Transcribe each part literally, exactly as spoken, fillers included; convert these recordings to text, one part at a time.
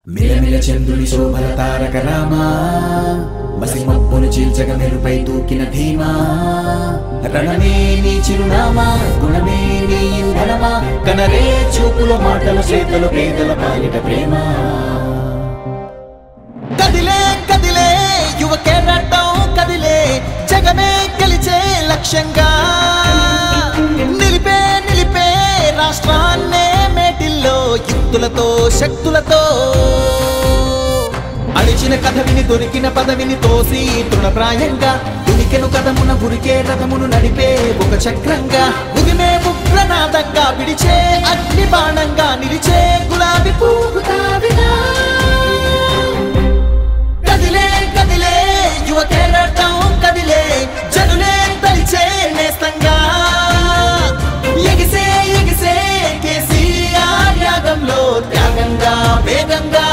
మిలమిల చంద్రుని శోభల తారక రామా మసిమప్పును చీల్చగ మెరుపై దూకిన ధీమా రణమే నీ చిరునామా గుణమే నీ ఇంధనమా కనరే చూపుల మాటల చేతలు పేదల పాలిట ప్రేమ కదిలే కదిలే యువ కెరటం కదిలే జగమే గెలిచే లక్ష్యంగా నిలిపే నిలిపే రాష్ట్రాన్నే మేటిల్లో యుక్తులతో శక్తులతో అడిచిన కథ విని దొరికిన పదవిని తోసి తృణప్రాయంగా ఉనికెను కథమున గురికే రథమును నడిపే ఒక చక్రంగా ఉదిమే ఉగ్రనాదంగా విడిచే అగ్ని బాణంగా నిలిచే గులాబీ పువ్వు తావినా కదిలే కదిలే యువ కెరటం కదిలే జనులే తలిచే నేస్తంగా ఎగిసే ఎగిసే కేసీఆర్ యాగంలో త్యాగంగా వేగంగా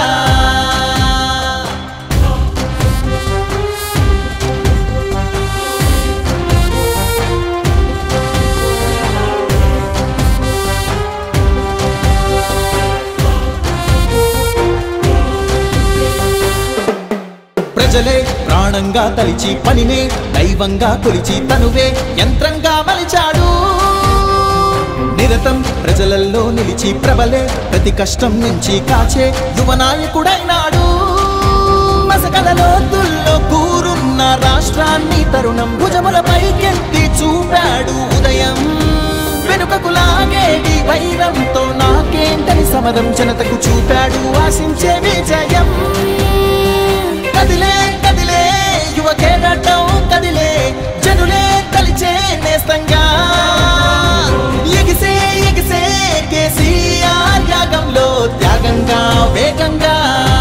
ప్రజలే ప్రాణంగా తలిచి పనినే దైవంగా కొలిచి తనువే యంత్రంగా మలిచాడు నిరతం ప్రజలలో నిలిచి ప్రబలే ప్రతి కష్టం నుంచి కాచే యువ నాయకుడైనాడు మసకలలో తుల్లో కూరున్న రాష్ట్రాన్ని తరుణం భుజములపై కెత్తి చూపాడు ఉదయం వెనుకకు లాగేటి వైరంతో నాకేంటని సమరం జనతకు చూపాడు ఆశించే విజయం కదిలే కదిలే యువ కెరటం కదిలే జనులే తలిచే నేస్తంగా ఎగిసే ఎగిసే కేసీఆర్ యాగంలో త్యాగంగా వేగంగా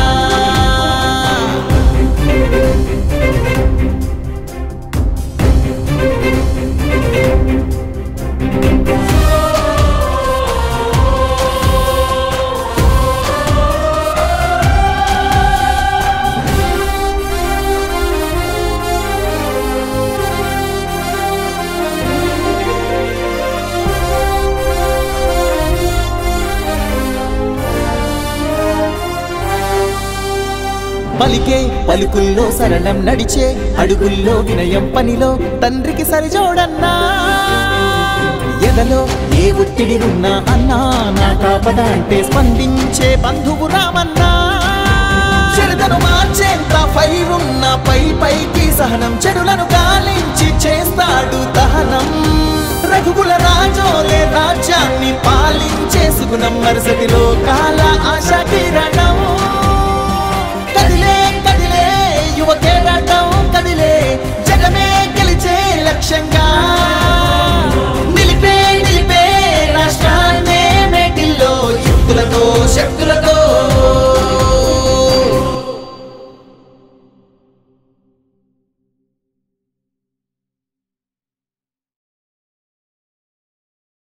పలికే పలుకుల్లో సరళం నడిచే అడుగుల్లో వినయం పనిలో తండ్రికి సరిజోడన్నా ఎదలో ఏ ఒత్తిడి ఉన్నా అన్నా నా కాపద అంటే స్పందించే బంధువు రామన్నా చెడులను మార్చేంత ఫైరున్న పై పైకి సహనం చెడులను గాలించి చేస్తాడు దహనం రఘుకుల రాజోలే రాజ్యాన్ని పాలించే సుగుణం మరుసటిలో కాల ఆశా కిరణం